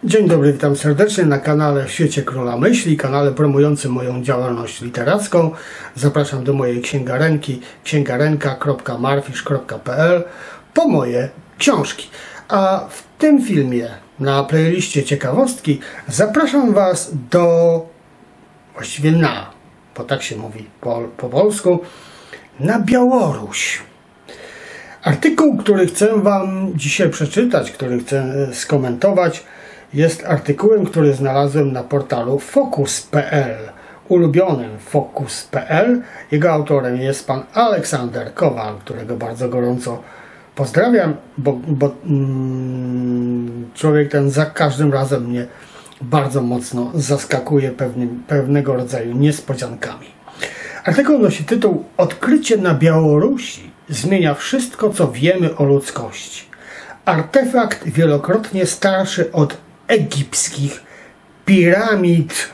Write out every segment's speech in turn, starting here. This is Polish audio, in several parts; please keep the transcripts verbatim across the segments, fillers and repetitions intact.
Dzień dobry, witam serdecznie na kanale W Świecie Króla Myśli, kanale promującym moją działalność literacką. Zapraszam do mojej księgarenki księgarenka kropka marfisz kropka pe el po moje książki. A w tym filmie na playliście ciekawostki zapraszam Was do, właściwie na, bo tak się mówi po, po polsku, na Białoruś. Artykuł, który chcę Wam dzisiaj przeczytać, który chcę skomentować, jest artykułem, który znalazłem na portalu Focus kropka pe el, ulubionym Focus kropka pe el. Jego autorem jest pan Aleksander Kowal, którego bardzo gorąco pozdrawiam, bo, bo mm, człowiek ten za każdym razem mnie bardzo mocno zaskakuje pewnym, pewnego rodzaju niespodziankami. Artykuł nosi tytuł "Odkrycie na Białorusi zmienia wszystko, co wiemy o ludzkości. Artefakt wielokrotnie starszy od egipskich piramid".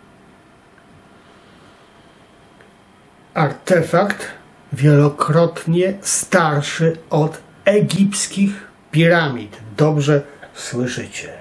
Artefakt wielokrotnie starszy od egipskich piramid. Dobrze słyszycie.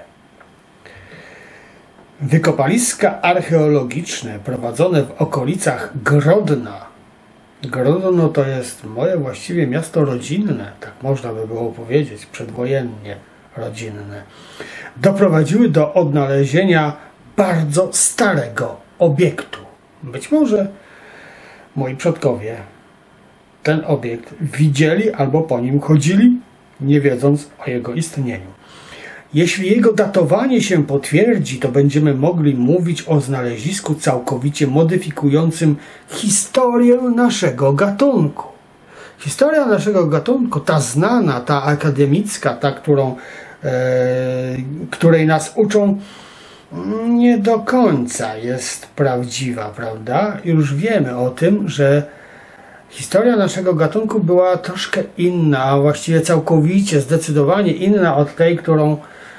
Wykopaliska archeologiczne prowadzone w okolicach Grodna. Grodno to jest moje właściwie miasto rodzinne, tak można by było powiedzieć, przedwojennie rodzinne, doprowadziły do odnalezienia bardzo starego obiektu. Być może moi przodkowie ten obiekt widzieli albo po nim chodzili, nie wiedząc o jego istnieniu. Jeśli jego datowanie się potwierdzi, to będziemy mogli mówić o znalezisku całkowicie modyfikującym historię naszego gatunku. Historia naszego gatunku, ta znana, ta akademicka, ta, którą, e, której nas uczą, nie do końca jest prawdziwa, prawda? Już wiemy o tym, że historia naszego gatunku była troszkę inna, a właściwie całkowicie, zdecydowanie inna od tej, którą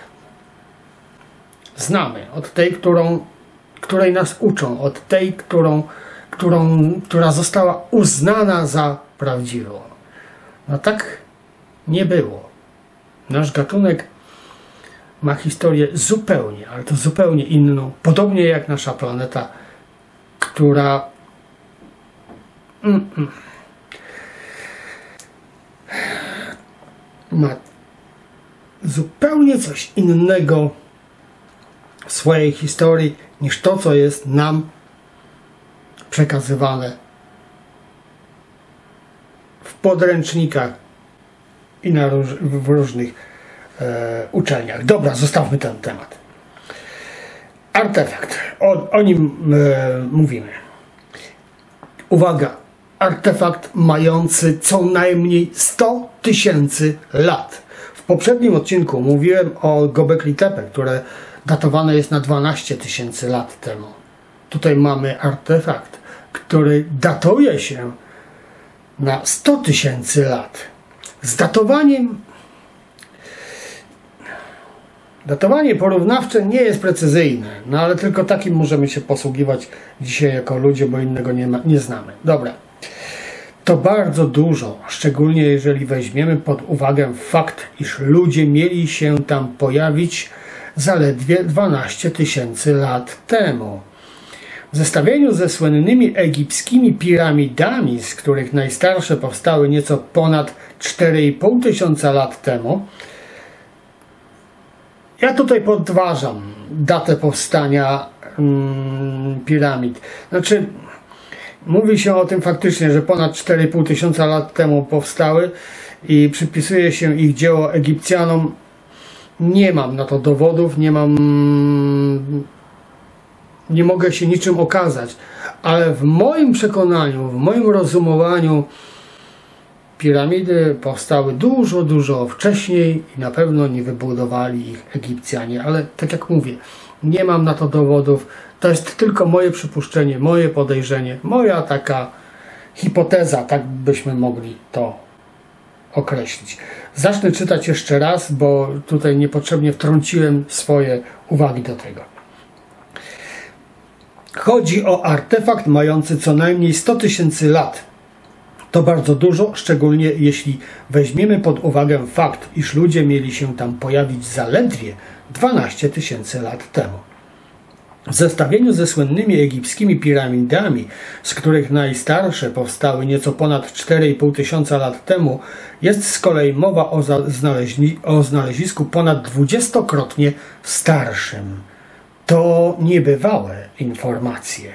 znamy, od tej, którą, której nas uczą, od tej, którą, którą, która została uznana za prawdziwą. No tak nie było. Nasz gatunek ma historię zupełnie, ale to zupełnie inną, podobnie jak nasza planeta, która mm, mm, ma zupełnie coś innego w swojej historii niż to, co jest nam przekazywane w podręcznikach i na róż, w różnych e, uczelniach. Dobra, zostawmy ten temat. Artefakt. O, o nim e, mówimy. Uwaga! Artefakt mający co najmniej sto tysięcy lat. W poprzednim odcinku mówiłem o Göbekli Tepe, które datowane jest na dwanaście tysięcy lat temu. Tutaj mamy artefakt, który datuje się na sto tysięcy lat. Z datowaniem Datowanie porównawcze nie jest precyzyjne, no ale tylko takim możemy się posługiwać dzisiaj jako ludzie, bo innego nie, ma, nie znamy. Dobra. To bardzo dużo, szczególnie jeżeli weźmiemy pod uwagę fakt, iż ludzie mieli się tam pojawić zaledwie dwanaście tysięcy lat temu. W zestawieniu ze słynnymi egipskimi piramidami, z których najstarsze powstały nieco ponad cztery i pół tysiąca lat temu, ja tutaj podważam datę powstania hmm, piramid. Znaczy, mówi się o tym faktycznie, że ponad cztery i pół tysiąca lat temu powstały i przypisuje się ich dzieło Egipcjanom. Nie mam na to dowodów, nie mam, nie mogę się niczym okazać, ale w moim przekonaniu, w moim rozumowaniu piramidy powstały dużo, dużo wcześniej i na pewno nie wybudowali ich Egipcjanie, ale tak jak mówię, nie mam na to dowodów, to jest tylko moje przypuszczenie, moje podejrzenie, moja taka hipoteza, tak byśmy mogli to określić. Zacznę czytać jeszcze raz, bo tutaj niepotrzebnie wtrąciłem swoje uwagi do tego. Chodzi o artefakt mający co najmniej sto tysięcy lat. To bardzo dużo, szczególnie jeśli weźmiemy pod uwagę fakt, iż ludzie mieli się tam pojawić zaledwie dwanaście tysięcy lat temu. W zestawieniu ze słynnymi egipskimi piramidami, z których najstarsze powstały nieco ponad cztery i pół tysiąca lat temu, jest z kolei mowa o, znaleźli o znalezisku ponad dwudziestokrotnie starszym. To niebywałe informacje.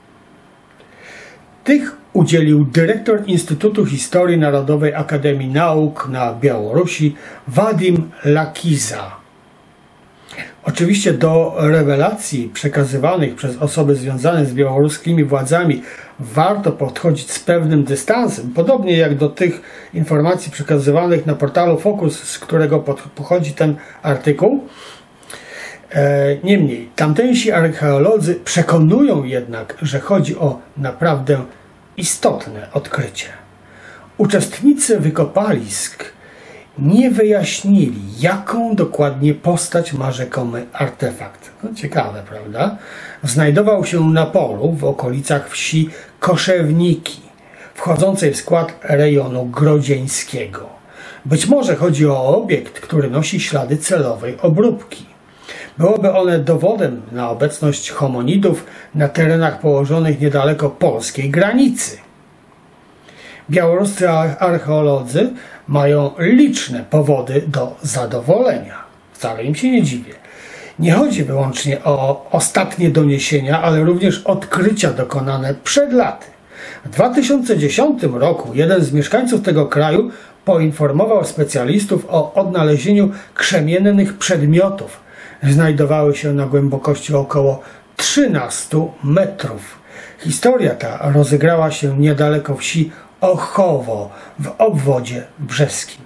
Tych udzielił dyrektor Instytutu Historii Narodowej Akademii Nauk na Białorusi Wadim Lakiza. Oczywiście do rewelacji przekazywanych przez osoby związane z białoruskimi władzami warto podchodzić z pewnym dystansem, podobnie jak do tych informacji przekazywanych na portalu Focus, z którego pochodzi ten artykuł. Niemniej, tamtejsi archeolodzy przekonują jednak, że chodzi o naprawdę istotne odkrycie. Uczestnicy wykopalisk nie wyjaśnili, jaką dokładnie postać ma rzekomy artefakt. No, ciekawe, prawda? Znajdował się na polu w okolicach wsi Koszewniki, wchodzącej w skład rejonu grodzieńskiego. Być może chodzi o obiekt, który nosi ślady celowej obróbki. Byłoby one dowodem na obecność hominidów na terenach położonych niedaleko polskiej granicy. Białoruscy archeolodzy mają liczne powody do zadowolenia. Wcale im się nie dziwię. Nie chodzi wyłącznie o ostatnie doniesienia, ale również odkrycia dokonane przed laty. W dwa tysiące dziesiątym roku jeden z mieszkańców tego kraju poinformował specjalistów o odnalezieniu krzemiennych przedmiotów. Znajdowały się na głębokości około trzynastu metrów. Historia ta rozegrała się niedaleko wsi Ochowo w obwodzie brzeskim.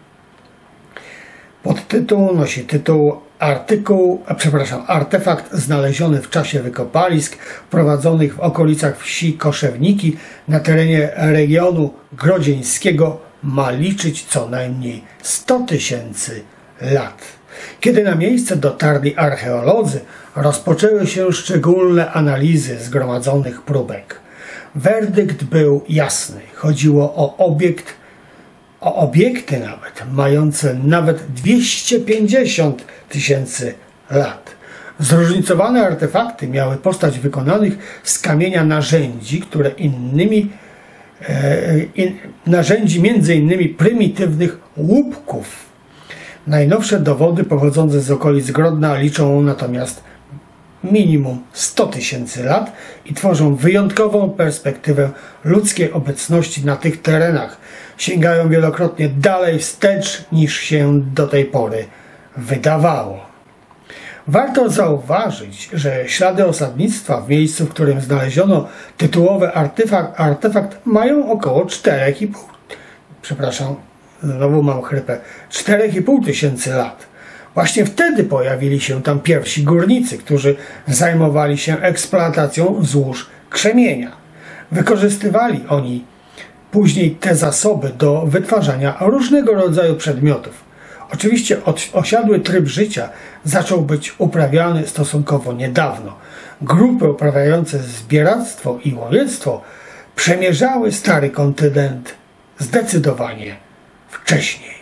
Podtytuł nosi tytuł artykuł, a przepraszam, artefakt znaleziony w czasie wykopalisk prowadzonych w okolicach wsi Koszewniki na terenie regionu grodzieńskiego ma liczyć co najmniej sto tysięcy lat. Kiedy na miejsce dotarli archeolodzy, rozpoczęły się szczególne analizy zgromadzonych próbek. Werdykt był jasny. Chodziło o obiekt, o obiekty nawet, mające nawet dwieście pięćdziesiąt tysięcy lat. Zróżnicowane artefakty miały postać wykonanych z kamienia narzędzi, które innymi e, in, narzędzi między innymi prymitywnych łupków. Najnowsze dowody pochodzące z okolic Grodna liczą natomiast minimum sto tysięcy lat i tworzą wyjątkową perspektywę ludzkiej obecności na tych terenach. Sięgają wielokrotnie dalej wstecz niż się do tej pory wydawało. Warto zauważyć, że ślady osadnictwa w miejscu, w którym znaleziono tytułowy artefakt, artefakt mają około czterech i pół, przepraszam, znowu mam chrypę, czterech i pół tysięcy lat. Właśnie wtedy pojawili się tam pierwsi górnicy, którzy zajmowali się eksploatacją złóż krzemienia. Wykorzystywali oni później te zasoby do wytwarzania różnego rodzaju przedmiotów. Oczywiście osiadły tryb życia zaczął być uprawiany stosunkowo niedawno. Grupy uprawiające zbieractwo i łowiectwo przemierzały stary kontynent zdecydowanie wcześniej.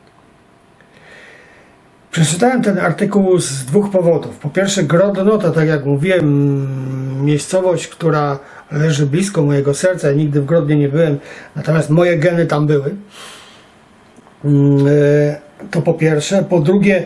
Przeczytałem ten artykuł z dwóch powodów. Po pierwsze, Grodno to, tak jak mówiłem, miejscowość, która leży blisko mojego serca. Ja nigdy w Grodnie nie byłem, natomiast moje geny tam były. To po pierwsze. Po drugie,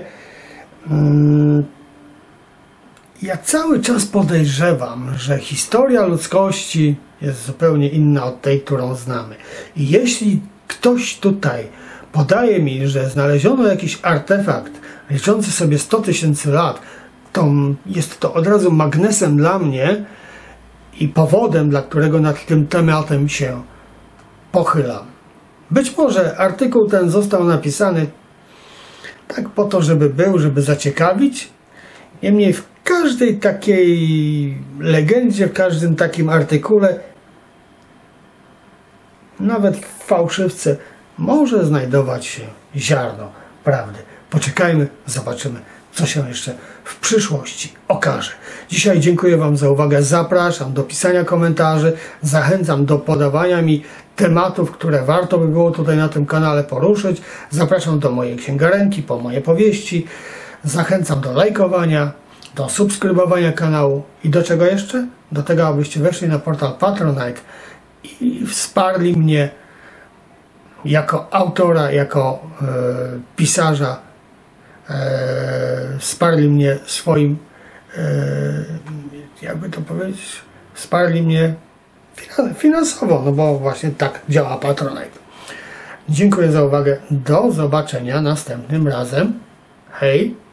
ja cały czas podejrzewam, że historia ludzkości jest zupełnie inna od tej, którą znamy. I jeśli ktoś tutaj podaje mi, że znaleziono jakiś artefakt liczący sobie sto tysięcy lat, to jest to od razu magnesem dla mnie i powodem, dla którego nad tym tematem się pochylam. Być może artykuł ten został napisany tak po to, żeby był, żeby zaciekawić. Niemniej w każdej takiej legendzie, w każdym takim artykule, nawet w fałszywce, może znajdować się ziarno prawdy. Poczekajmy, zobaczymy, co się jeszcze w przyszłości okaże. Dzisiaj dziękuję Wam za uwagę, zapraszam do pisania komentarzy, zachęcam do podawania mi tematów, które warto by było tutaj na tym kanale poruszyć. Zapraszam do mojej księgarenki, po moje powieści. Zachęcam do lajkowania, do subskrybowania kanału i do czego jeszcze? Do tego, abyście weszli na portal Patronite i wsparli mnie jako autora, jako e, pisarza, e, wsparli mnie swoim, e, jakby to powiedzieć, wsparli mnie finansowo, no bo właśnie tak działa Patronite. Dziękuję za uwagę, do zobaczenia następnym razem. Hej!